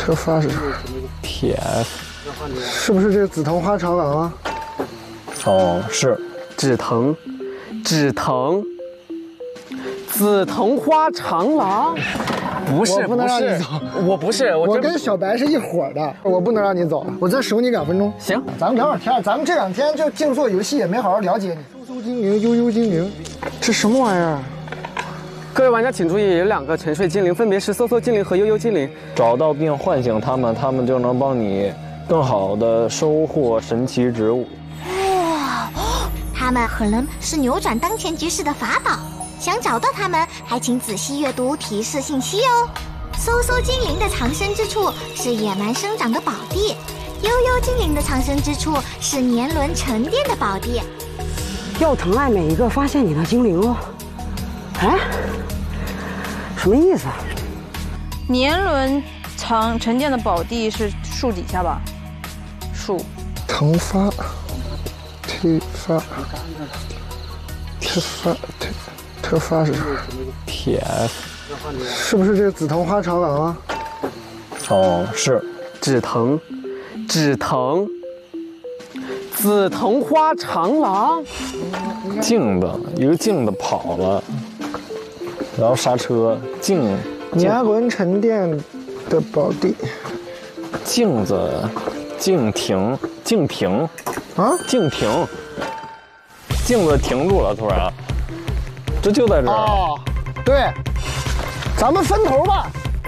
特发是 TF， 是不是这个紫藤花长廊啊？ 哦，是止疼，止疼，紫藤花长廊。不是， 我不能让你走， 我不是， 我跟小白是一伙的，我不能让你走，我再守你2分钟。 行， 咱们聊会儿天，咱们这2天就净做游戏，也没好好了解你。嗖嗖精灵，悠悠精灵，这什么玩意儿？ 各位玩家请注意，有2个沉睡精灵，分别是嗖嗖精灵和悠悠精灵。 找到并唤醒它们，它们就能帮你更好的收获神奇植物。 哇，他们可能是扭转当前局势的法宝。想找到它们，还请仔细阅读提示信息哦。嗖嗖精灵的藏身之处是野蛮生长的宝地，悠悠精灵的藏身之处是年轮沉淀的宝地。 要疼爱每一个发现你的精灵哦。哎，什么意思啊？ 年轮沉淀的宝地是树底下吧？树。 藤发，推发，特发，特发是 TF， 是不是这个紫藤花长廊啊？ 哦，是止疼，止疼，紫藤花长廊。 镜子，一个镜子跑了，然后刹车， 年轮沉淀的宝地， 镜子，静停啊， 静停，镜子停住了，突然，这就在这儿。 哦，对，咱们分头吧。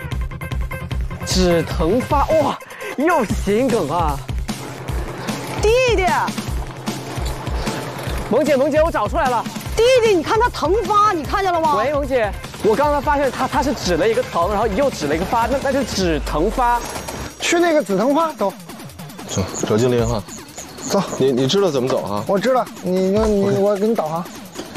止疼发，哇，又是谐音梗啊！ 弟弟， 萌姐，我找出来了。 弟弟，你看他藤发，你看见了吗？ 喂，萌姐，我刚刚发现他是指了一个藤，然后又指了一个发，那就止疼发。 去那个紫藤花走， 走，找精灵哈。 走， 你知道怎么走啊？ 我知道，我给你导航。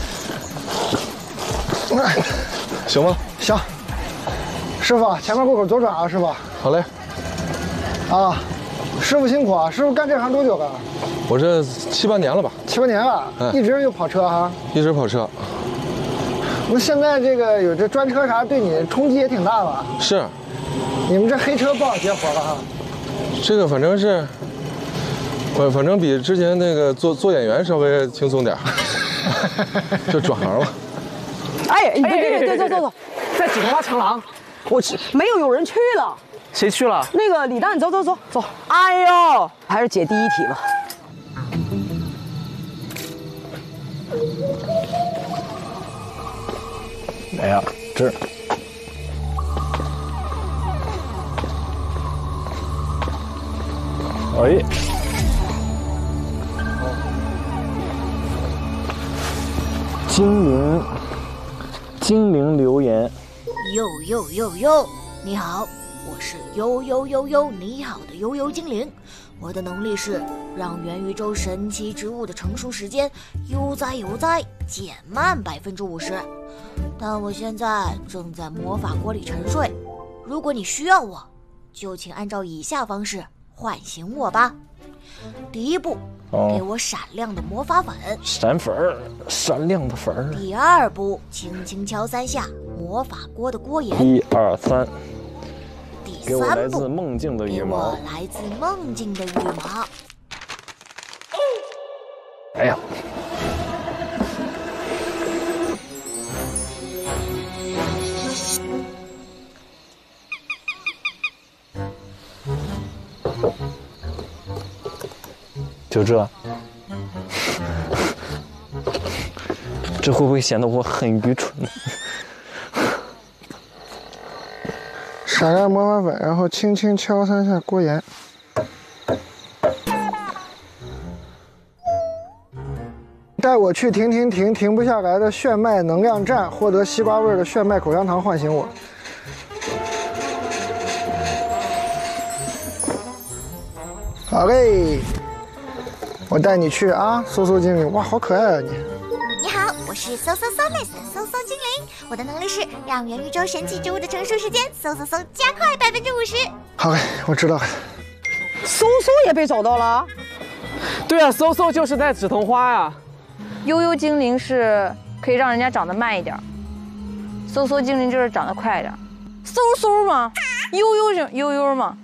行吗？ 行。师傅，前面过口左转啊，师傅。 好嘞。 啊，师傅辛苦啊！师傅干这行多久了？ 我这7、8年了吧 ？7、8年了，一直就跑车哈。 一直跑车。 那现在这个有这专车啥，对你冲击也挺大吧？ 是。 你们这黑车不好接活了哈。 这个反正是，反正比之前那个做演员稍微轻松点就转行了。 哎，对，走， 在紫藤花长廊， 没有人去了。 谁去了？ 那个李诞，走。 哎呦， 还是解第一题吧。 哎呀，这儿。哎，精灵留言。 哟，你好，我是呦你好的悠悠精灵。我的能力是让元宇宙神奇植物的成熟时间悠哉减慢50%，但我现在正在魔法锅里沉睡。如果你需要我，就请按照以下方式唤醒我吧。第一步，给我闪亮的魔法粉。 闪亮的粉儿。 第2步，轻轻敲3下魔法锅的锅沿。 1、2、3。 第3步， 给我来自梦境的羽毛。哎呀！就这，这会不会显得我很愚蠢？ 闪亮魔法粉，然后轻轻敲3下锅沿。带我去停不下来的炫迈能量站，获得西瓜味的炫迈口香糖，唤醒我。好嘞，我带你去啊，嗖嗖精灵，哇，好可爱啊你！ 你好，我是嗖精灵，我的能力是让元宇宙神奇植物的成熟时间加快50%。 好嘞，我知道了。 嗖也被找到了。 对啊，嗖就是在紫藤花呀。 悠悠精灵是可以让人家长得慢一点，嗖精灵就是长得快一点。嗖吗？ 悠悠嘛。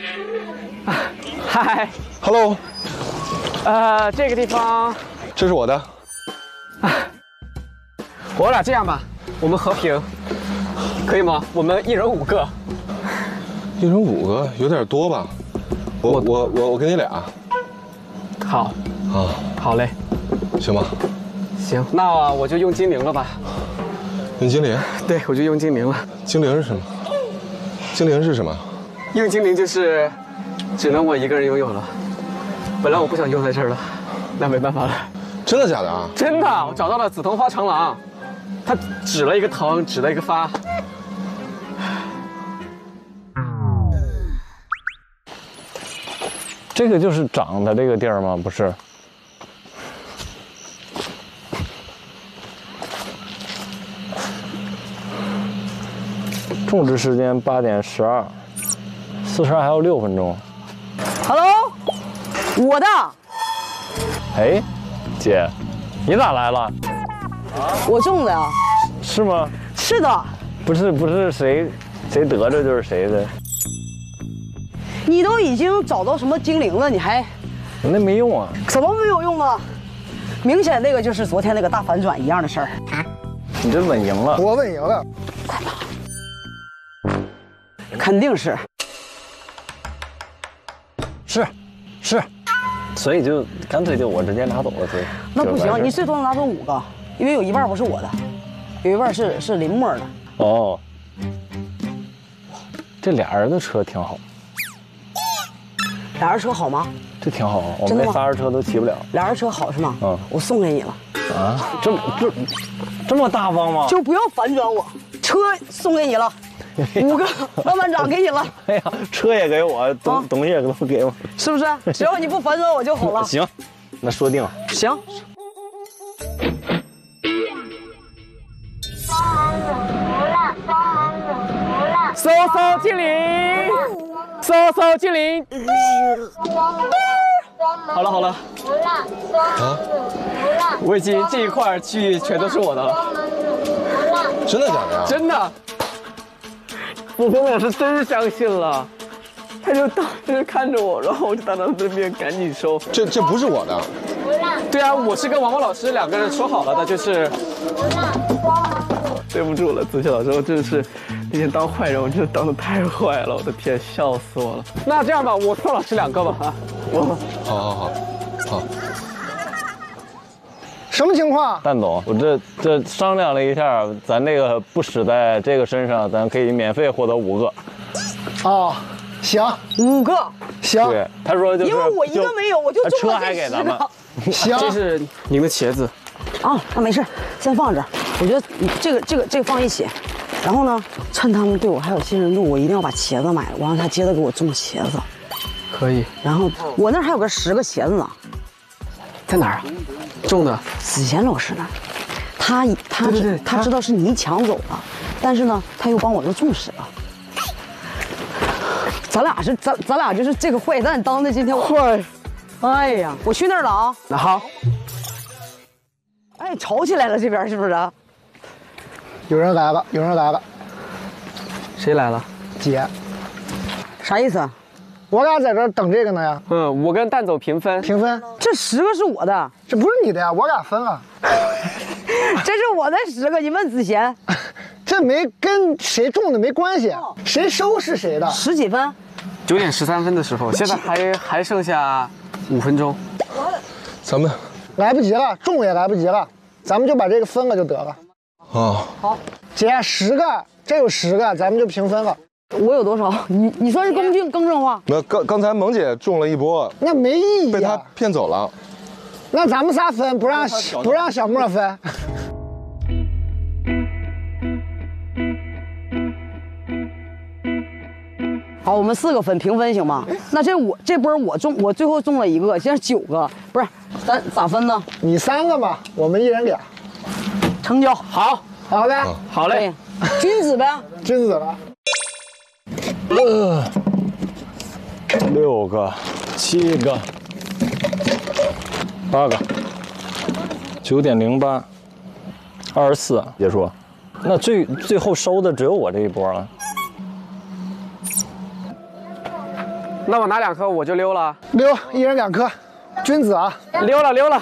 嗨 ，Hello， 这个地方， 这是我的。 我俩这样吧，我们和平，可以吗？我们一人5个。 一人5个有点多吧？我给你俩。 好， 啊， 好嘞， 行吧。 行，那我就用精灵了吧。 用精灵？ 对，我就用精灵了。 精灵是什么？精灵是什么？ 用精灵就是只能我一个人拥有了。本来我不想用在这儿了，那没办法了。 真的假的啊？ 真的，我找到了紫藤花长廊，它指了一个藤，指了一个发。 这个就是长的这个地儿吗？不是。种植时间8点12，42还有6分钟。 Hello， 我的。 哎，姐，你咋来了？ 我种的呀。 是吗？ 是的。 不是谁得着就是谁的。 你都已经找到什么精灵了，你还？ 那没用啊。 怎么没有用啊？明显那个就是昨天那个大反转一样的事儿。 你这稳赢了。 我稳赢了。 肯定是。 是，所以就干脆就我直接拿走了，对。 那不行，你最多能拿走5个，因为有一半不是我的，有一半是林默的。 哦，这俩人的车挺好。 俩人车好吗？ 这挺好，我们那仨人车都骑不了。 俩人车好是吗？ 嗯， 我送给你了。 啊，这么大方吗？ 就不要反转我，车送给你了，5个老班长给你了。 哎呀，车也给我，东西也都给我， 是不是？只要你不反转我就好了。 行，那说定了。 行。 搜搜精灵，搜搜精灵。好了， 啊， 我已经这一块区域全都是我的了。 真的假的呀？ 真的。我跟老师真相信了，他就当时看着我，然后我就当着对面赶紧收。 这不是我的。 对啊，我是跟王老师2个人说好了的，就是。对不住了，子琪老师，我真的是那天当坏人，我真的当得太坏了，我的天，笑死我了。那这样吧，我送老师2个吧啊， 好。 什么情况？ 蛋总，我这商量了一下，咱这个不使在这个身上，咱可以免费获得5个。 哦，行 ，5个， 行。 对，他说就是， 因为我一个没有，我就车还给咱们。 行， 这是您的茄子。 啊，那没事，先放这儿。我觉得这个放一起，然后呢，趁他们对我还有信任度，我一定要把茄子买了，我让他接着给我种茄子。 可以。 然后我那儿还有个10个茄子呢， 在哪儿啊？种的。 子贤老师那儿，他知道是你抢走了，但是呢，他又帮我又种实了。咱俩就是这个坏蛋当的今天坏。哎呀，我去那儿了啊。 那好。 哎，吵起来了，这边是不是？ 有人来了。 谁来了？ 姐， 啥意思？ 我俩在这儿等这个呢呀。 我跟蛋总平分。 平分。 这10个是我的， 这不是你的呀，我俩分了。 这是我的10个，你问子贤。 这没跟谁种的没关系，谁收是谁的。 10几分 ？9点13分的时候，现在还剩下5分钟。 咱们来不及了，种也来不及了，咱们就把这个分了就得了。 啊， 好， 姐10个，这有10个，咱们就平分了。 我有多少？你说是更正话？ 那刚才萌姐种了一波， 那没意义， 被他骗走了。 那咱们仨分，不让小莫分。 好，我们4个分平分行吗？那这波我最后种了1个，现在9个，不是，咱咋分呢？ 你3个吧，我们1人俩。 成交。 好， 好呗， 好嘞， 君子呗， 君子了。 6个、7个、8个，9点08， 24结束。那最后收的只有我这一波了。 那我拿2颗我就溜了。 溜，一人2颗，君子啊！ 溜了。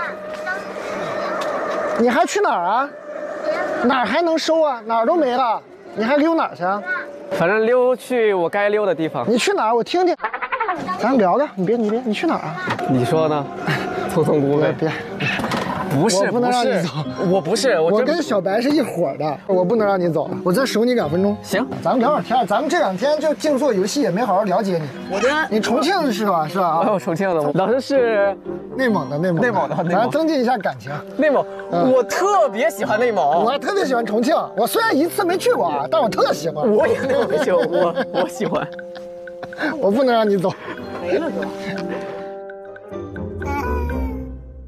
你还去哪儿啊？哪儿还能收啊？哪儿都没了，你还溜哪儿去啊？ 反正溜去我该溜的地方。 你去哪儿？我听听。咱聊聊，你别，你去哪儿啊？ 你说呢？匆匆姑呗。 别。 不是， 我不能让你走。 我不是， 我跟小白是一伙的，我不能让你走。我再守你2分钟。 行， 咱们聊会儿天。咱们这2天就净做游戏，也没好好了解你。你重庆是吧？是吧？ 我重庆的，老师是内蒙的。咱增进一下感情。 内蒙，我特别喜欢内蒙。 我特别喜欢重庆。我虽然1次没去过啊，但我特喜欢。 我也特别喜欢，我喜欢。 我不能让你走。 没了哥。